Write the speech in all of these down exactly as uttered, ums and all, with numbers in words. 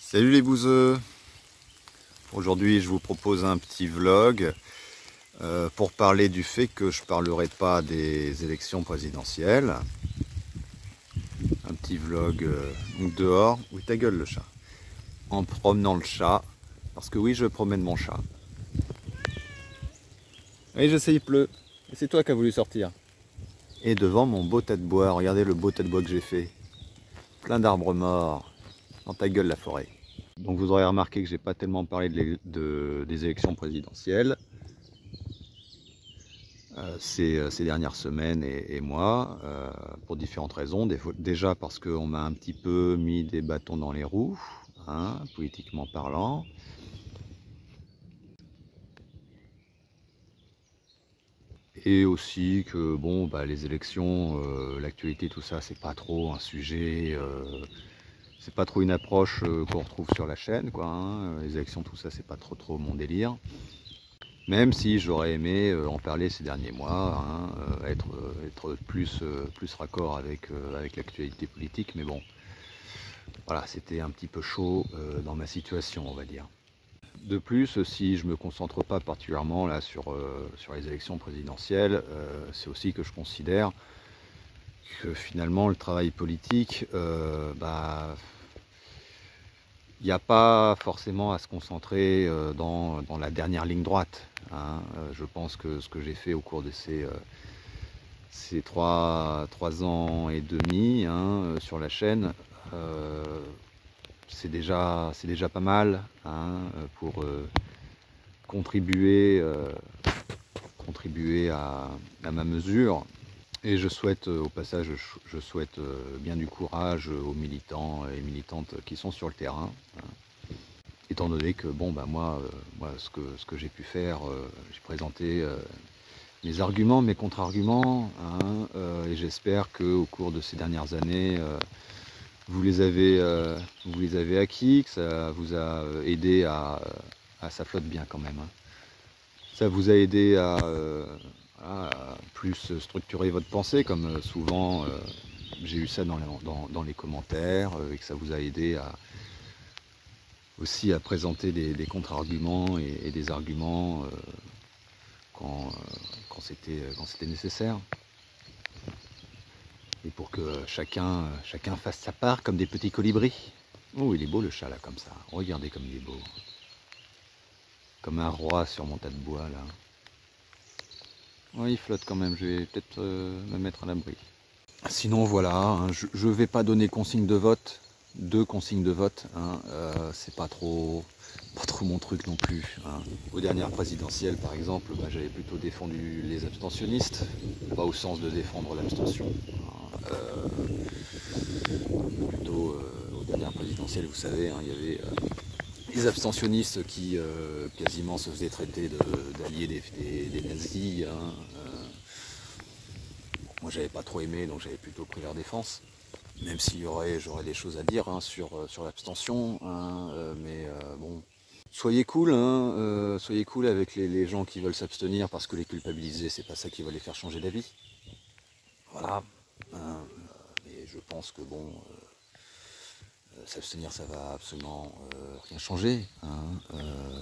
Salut les bouseux. Aujourd'hui je vous propose un petit vlog euh, pour parler du fait que je parlerai pas des élections présidentielles. Un petit vlog euh, donc dehors. Oui, ta gueule le chat. En promenant le chat. Parce que oui, je promène mon chat. Oui, je sais, il pleut. Et c'est toi qui as voulu sortir. Et devant mon beau tas de bois, regardez le beau tas de bois que j'ai fait. Plein d'arbres morts. Dans ta gueule la forêt. Donc vous aurez remarqué que j'ai pas tellement parlé de, de, des élections présidentielles euh, ces, ces dernières semaines et, et mois, euh, pour différentes raisons. Des, déjà parce qu'on m'a un petit peu mis des bâtons dans les roues, hein, politiquement parlant. Et aussi que bon, bah, les élections, euh, l'actualité, tout ça, c'est pas trop un sujet, euh, c'est pas trop une approche euh, qu'on retrouve sur la chaîne, quoi. Hein. Les élections, tout ça, c'est pas trop trop mon délire. Même si j'aurais aimé euh, en parler ces derniers mois, hein, euh, être, euh, être plus, euh, plus raccord avec, euh, avec l'actualité politique, mais bon, voilà, c'était un petit peu chaud euh, dans ma situation, on va dire. De plus, si je ne me concentre pas particulièrement là sur, euh, sur les élections présidentielles, euh, c'est aussi que je considère que finalement le travail politique, euh, bah, il n'y a pas forcément à se concentrer euh, dans, dans la dernière ligne droite. Hein. Euh, je pense que ce que j'ai fait au cours de ces, euh, ces trois, trois ans et demi hein, euh, sur la chaîne, euh, c'est déjà, c'est déjà pas mal hein, pour euh, contribuer, euh, contribuer à, à ma mesure. Et je souhaite, au passage, je, je souhaite bien du courage aux militants et militantes qui sont sur le terrain. Hein. Étant donné que, bon, bah moi, euh, moi ce que, ce que j'ai pu faire, euh, j'ai présenté euh, mes arguments, mes contre-arguments, hein, euh, et j'espère qu'au cours de ces dernières années, euh, vous les avez, euh, vous les avez acquis, que ça vous a aidé à, à ça flotte bien quand même. Hein. Ça vous a aidé à, euh, à plus structurer votre pensée, comme souvent euh, j'ai eu ça dans les, dans, dans les commentaires, euh, et que ça vous a aidé à aussi à présenter des, des contre-arguments et, et des arguments euh, quand, euh, quand c'était quand c'était nécessaire. Et pour que chacun, chacun fasse sa part comme des petits colibris. Oh, il est beau le chat là, comme ça. Regardez comme il est beau. Comme un roi sur mon tas de bois là. Ouais, il flotte quand même, je vais peut-être euh, me mettre à l'abri. Sinon voilà, hein, je ne vais pas donner consigne de vote, deux consignes de vote, hein, euh, c'est pas trop, pas trop mon truc non plus. Hein. Aux dernières présidentielles par exemple, bah, j'avais plutôt défendu les abstentionnistes, pas au sens de défendre l'abstention. Hein, euh, plutôt euh, aux dernières présidentielles, vous savez, hein, il y avait euh, les abstentionnistes qui euh, quasiment se faisaient traiter d'alliés de, des, des, des nazis. Hein, euh, moi j'avais pas trop aimé, donc j'avais plutôt pris leur défense. Même s'il y aurait, j'aurais des choses à dire hein, sur, sur l'abstention, hein, euh, mais euh, bon, soyez cool, hein, euh, soyez cool avec les, les gens qui veulent s'abstenir parce que les culpabiliser, c'est pas ça qui va les faire changer d'avis. Voilà. Hein, et je pense que bon, euh, s'abstenir, ça va absolument euh, rien changer. Hein, euh,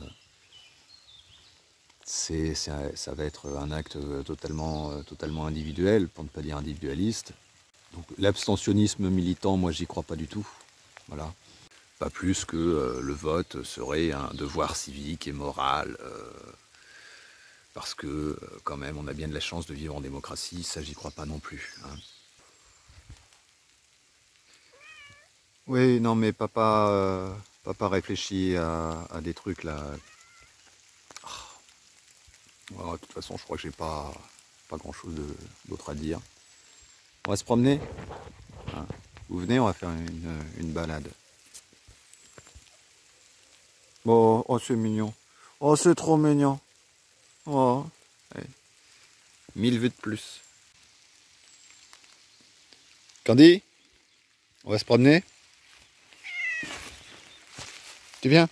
c'est, c'est, ça va être un acte totalement, euh, totalement individuel, pour ne pas dire individualiste. Donc l'abstentionnisme militant, moi j'y crois pas du tout. Voilà. Pas plus que euh, le vote serait un devoir civique et moral, euh, parce que euh, quand même on a bien de la chance de vivre en démocratie, ça j'y crois pas non plus. Hein. Oui, non mais papa, euh, papa réfléchit à, à des trucs là. Oh, de toute façon je crois que j'ai pas, pas grand chose d'autre à dire. On va se promener hein. Vous venez, on va faire une, une balade. Bon, oh c'est mignon. Oh c'est trop mignon. Oh, allez. Mille vues de plus. Candy, on va se promener. Tu viens?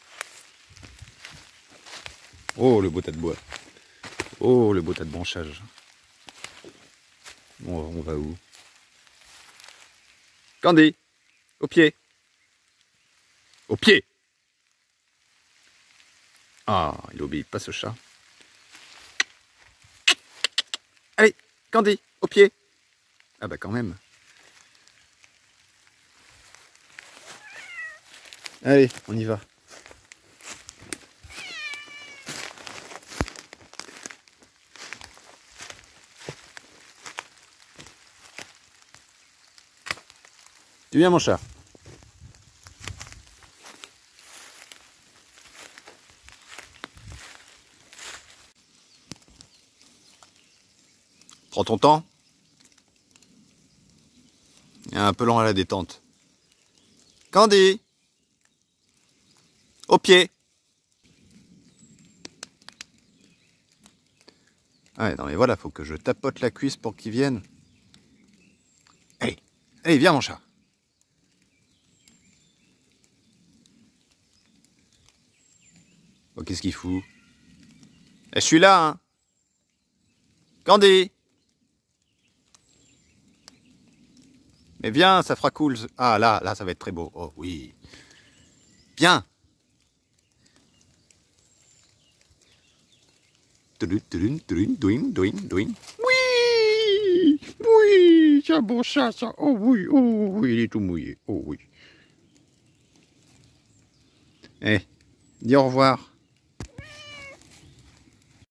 Oh le beau tas de bois. Oh le beau tas de branchage. Bon, on va où? Candy, au pied. Au pied. Ah, il obéit pas ce chat. Allez, Candy, au pied. Ah bah quand même. Allez, on y va. Tu viens mon chat? Prends ton temps. Il est un peu lent à la détente. Candy! Au pied! Ouais, non mais voilà, faut que je tapote la cuisse pour qu'il vienne. Allez, allez, viens mon chat. Oh, qu'est-ce qu'il fout? Eh, je suis là, hein. Candy! Mais viens, ça fera cool. Ah, là, là, ça va être très beau. Oh, oui. Viens! Oui! Oui! C'est un bon chat, ça. Oh oui, oh oui, il est tout mouillé. Oh oui. Eh, dis au revoir.